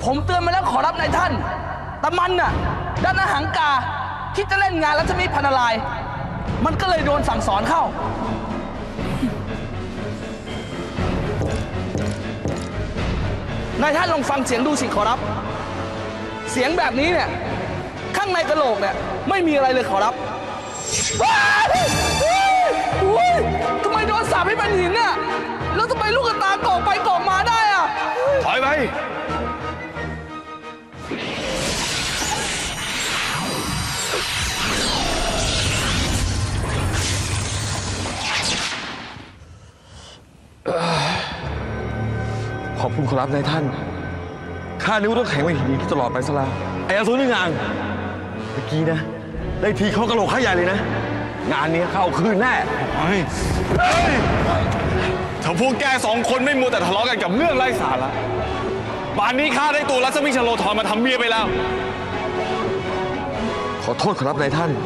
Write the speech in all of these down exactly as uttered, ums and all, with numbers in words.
ผมเตือนมาแล้วขอรับนายท่านแต่มันน่ะด้านหน้าหังกาคิดจะเล่นงานแล้วจะมีพันลายมันก็เลยโดนสั่งสอนเข้านายท่านลองฟังเสียงดูสิขอรับเสียงแบบนี้เนี่ยข้างในกระโหลกเนี่ยไม่มีอะไรเลยขอรับทำไมโดนสาปให้เป็นหินน่ะแล้วทำไมลูกตากอกไปกอกมาได้อ่ะถอยไปขอบคุณขอรับนายท่านข้านึกว่าต้องแข็งไว้หินนี้ตลอดไปซะแล้วไอ้อสูรนี่งานเมื่อกี้นะได้ทีเขากระโหลกข้าใหญ่เลยนะงานนี้เข้าคืนแน่เฮ้ยถ้าพวกแกสองคนไม่มัวแต่ทะเลาะกันกับเรื่องไร้สาระป่านนี้ข้าได้ตัวรัศมีชโลธรมาทำเมียไปแล้วขอโทษขอรับนายท่าน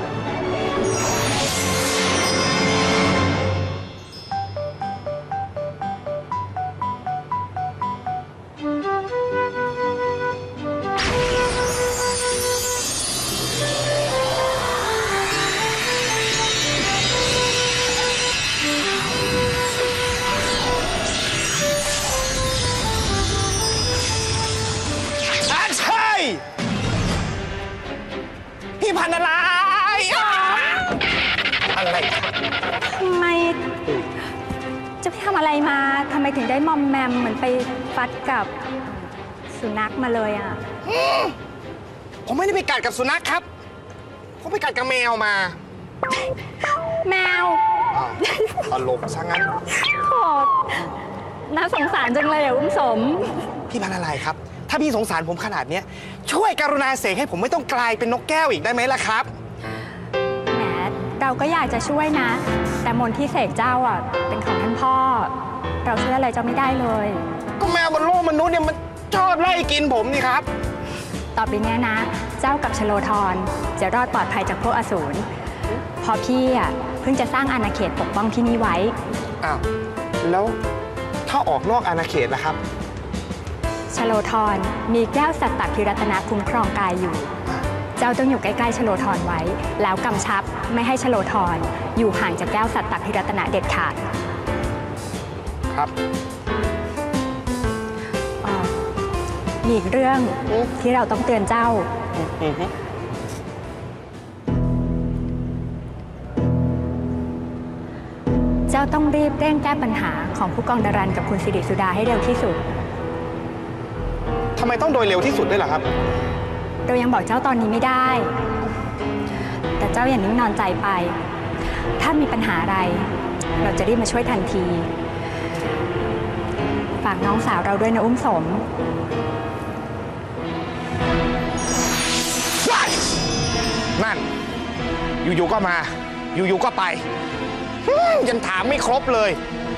พี่พันอะไรอะไรทำไมจะไปทำอะไรมาทำไมถึงได้มอมแมมเหมือนไปฟัดกับสุนัขมาเลยอ่ะผมไม่ได้ไปกัดกับสุนัขครับผมไปกัดกับแมวมาแมวตลกซะงั้นโหน่าสงสารจังเลยอ่ะอุ้มสมพี่พันอะไรครับถ้าพี่สงสารผมขนาดนี้ช่วยกรุณาเสกให้ผมไม่ต้องกลายเป็นนกแก้วอีกได้ไหมล่ะครับแหมเราก็อยากจะช่วยนะแต่มนต์ที่เสกเจ้าอ่ะเป็นของท่านพ่อเราช่วยอะไรเจ้าไม่ได้เลยก็แมวบนโลกมนุษย์เนี่ยมันชอบไล่กินผมนี่ครับต่อไปนี้นะเจ้ากับชโลธรจะรอดปลอดภัยจากพวกอสูรพอพี่อ่ะเพิ่งจะสร้างอาณาเขตปกป้องที่นี่ไว้อ้าวแล้วถ้าออกนอกอาณาเขตล่ะครับชโลธรมีแก้วสัตตพิรัตนะคุ้มครองกายอยู่เจ้าต้องอยู่ใกล้ๆชโลธรไว้แล้วกำชับไม่ให้ชโลธรอยู่ห่างจากแก้วสัตตพิรัตนะเด็ดขาดครับมีอีกเรื่องที่เราต้องเตือนเจ้าเจ้าต้องรีบเร่งแก้ปัญหาของผู้กองดารันกับคุณสิริสุดาให้เร็วที่สุดทำไมต้องโดยเร็วที่สุดด้วยล่ะครับเรายังบอกเจ้าตอนนี้ไม่ได้แต่เจ้าอย่านิ่งนอนใจไปถ้ามีปัญหาอะไรเราจะรีบมาช่วยทันทีฝากน้องสาวเราด้วยนะอุ้มสมนั่นอยู่ๆก็มาอยู่ๆก็ไปยังถามไม่ครบเลย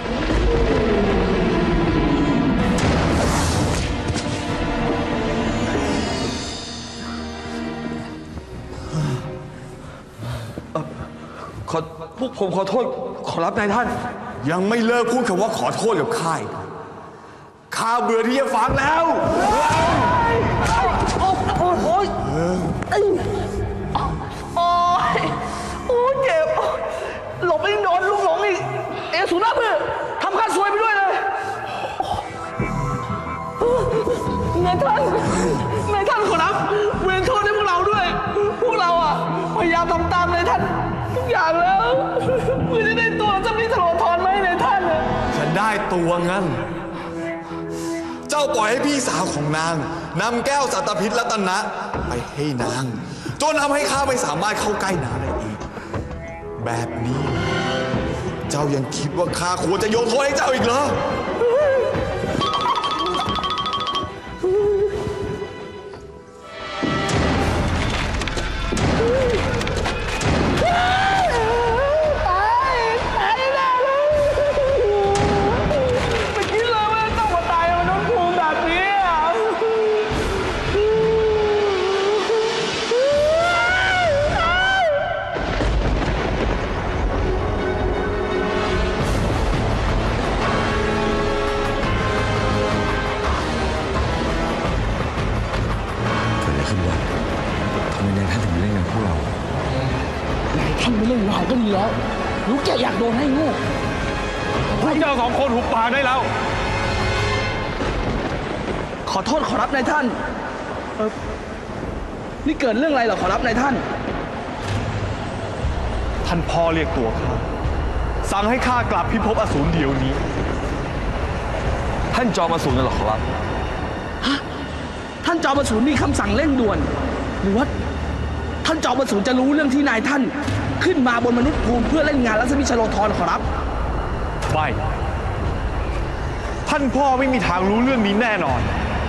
ขอพวกผมขอโทษขอรับนายท่านยังไม่เลิกพูดคำว่าขอโทษกับข้าอีกข้าเบื่อที่จะฟังแล้วโอ้ยโอ้ยโอ้ยโอ้ยเจ็บหลบไปโดนลูกหลงอีกเอสุนัขเพื่อทำข้าซวยไปด้วยเลยนายท่านนายท่านขอรับเวรโทษให้พวกเราด้วยพวกเราอ่ะพยายามทำตามนายท่านทุกอย่างแล้วเพื่อจะได้ตัวจะมีชโลธรไหมนายท่านฉันได้ตัวงั้นเจ้าปล่อยให้พี่สาวของนางนำแก้วสัตพิษรัตนะไปให้นางจนทำให้ข้าไม่สามารถเข้าใกล้นางได้อีกแบบนี้เจ้ายังคิดว่าข้าควรจะยกโทษให้เจ้าอีกเหรอไม่เล่นเราก็ดีแล้วรู้แกอยากโดนให้โง่พวกเจ้าสองคนหุบปากได้แล้วขอโทษขอรับนายท่านเออนี่เกิดเรื่องอะไรเหรอขอรับนายท่านท่านพ่อเรียกตัวข้าสั่งให้ข้ากลับพิภพอสูรเดี๋ยวนี้ท่านจอมอสูรนั่นหรอครับฮะท่านจอมอสูรมีคำสั่งเร่งด่วนหรือว่าท่านจอมอสูรจะรู้เรื่องที่นายท่านขึ้นมาบนมนุษย์ภูมิเพื่อเล่นงานลักษมิชโลธรขอรับไม่ท่านพ่อไม่มีทางรู้เรื่องนี้แน่นอน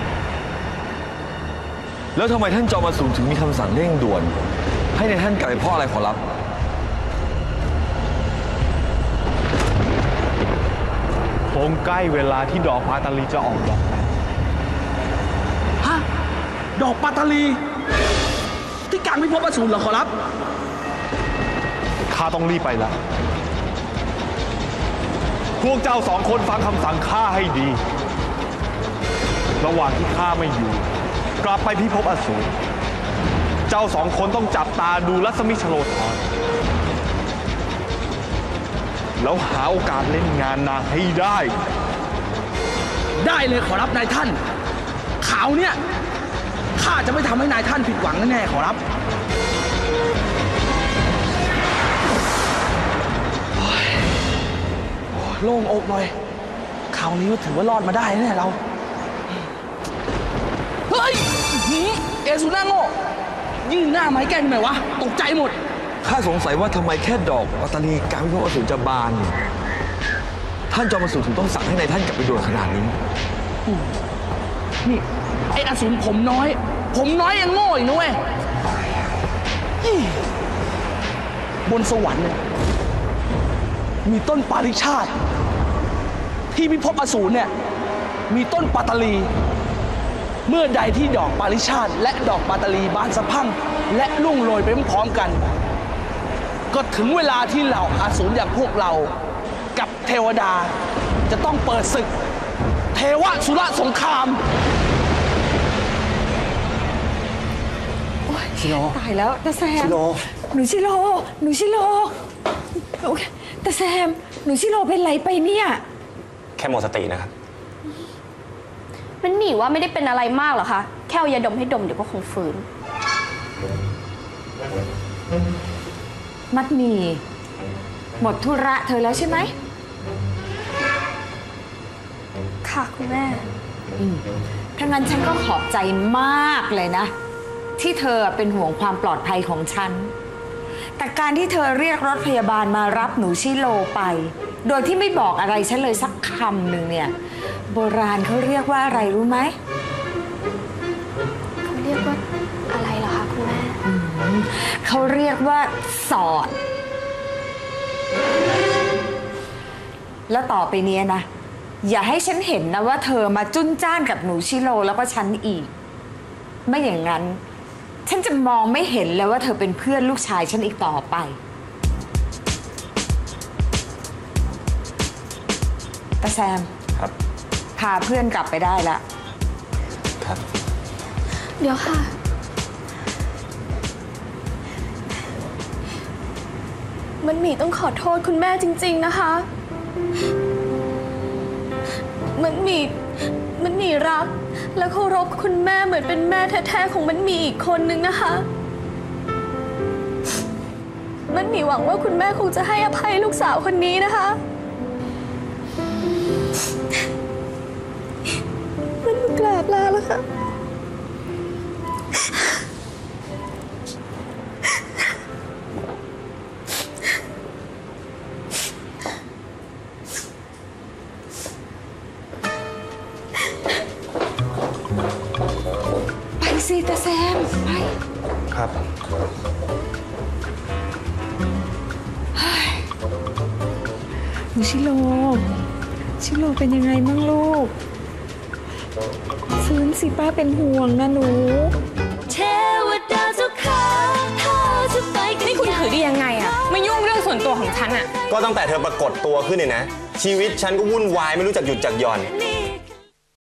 แล้วทำไมท่านจอมอสูรถึงมีคำสั่งเร่งด่วนให้ในท่านกลับไปเพราะอะไรขอรับคงใกล้เวลาที่ดอกปาตาลีจะออกดอกฮะดอกปาตาลีที่กลางพิภพอสูรเหรอขอรับข้าต้องรีบไปแล้วพวกเจ้าสองคนฟังคำสั่งข้าให้ดีระหว่างที่ข้าไม่อยู่กลับไปพิภพอสูรเจ้าสองคนต้องจับตาดูลัษมิชโลธรแล้วหาโอกาสเล่นงานนางให้ได้ได้เลยขอรับนายท่านข่าวเนี่ยข้าจะไม่ทำให้นายท่านผิดหวังแน่ๆขอรับโล่งอกหน่อยคราวนี้ก็ถือว่ารอดมาได้แน่เราเฮ้ยเอซูน่าโง่ยื่นหน้าไม้แกล้งทำไมวะตกใจหมดข้าสงสัยว่าทำไมแค่ดอกปัตตานีกลางพิภพอสูรจะบานท่านจอมอสูรถึงต้องสั่งให้ในายท่านกลับไปด่วนขนาดนี้นี่ไอ้อสูรผมน้อยผมน้อยยังโง่อีกนะเว้ยบนสวรรค์เนี่ยมีต้นปาริชาติที่พิภพอสูรเนี่ยมีต้นปาตาลีเมื่อใดที่ดอกปาริชาติและดอกปาตาลีบานสะพรั่งและรุ่งโรยไปพร้อมกันก็ถึงเวลาที่เหล่าอสูรอย่างพวกเรากับเทวดาจะต้องเปิดศึกเทวสุรสงครามชิโร่ตายแล้วตาแซมชิโร่หนูชิโร่หนูชิโร่ตาแซมหนูชิโร่เป็นไรไปเนี่ยแค่หมดสตินะครับมันหมีว่าไม่ได้เป็นอะไรมากหรอคะแค่เอายาดมให้ดมเดี๋ยวก็คงฟื้นมัดหมี่หมดธุระเธอแล้วใช่ไหมค่ะคุณแม่ถ้างั้นฉันก็ขอบใจมากเลยนะที่เธอเป็นห่วงความปลอดภัยของฉันแต่การที่เธอเรียกรถพยาบาลมารับหนูชิโร่ไปโดยที่ไม่บอกอะไรฉันเลยสักคำหนึ่งเนี่ยโบราณเขาเรียกว่าอะไรรู้ไหมเขาเรียกว่าอะไรเหรอคะคุณแม่เขาเรียกว่าสอดแล้วต่อไปนี้นะอย่าให้ฉันเห็นนะว่าเธอมาจุ้นจ้านกับหนูชิโร่แล้วก็ฉันอีกไม่อย่างนั้นฉันจะมองไม่เห็นเลยว่าเธอเป็นเพื่อนลูกชายฉันอีกต่อไปตาแซมครับพาเพื่อนกลับไปได้ละครับเดี๋ยวค่ะมันหมีต้องขอโทษคุณแม่จริงๆนะคะมันหมีมันหมีรักและเคารพคุณแม่เหมือนเป็นแม่แท้ๆของมันหมีอีกคนนึงนะคะมันหมีหวังว่าคุณแม่คงจะให้อภัยลูกสาวคนนี้นะคะมันกราบลาแล้วค่ะสิตาแซมไปครับหนูชิโร่ชิโร่เป็นยังไงมั่งลูกฟื้นสิป้าเป็นห่วงนะหนูเทวดาเจ้าข้าข้าจะไปกันนี่คุณถือได้ยังไงอะไม่ยุ่งเรื่องส่วนตัวของฉันอะก็ตั้งแต่เธอปรากฏตัวขึ้นเนี่ยนะชีวิตฉันก็วุ่นวายไม่รู้จักหยุดจักหย่อน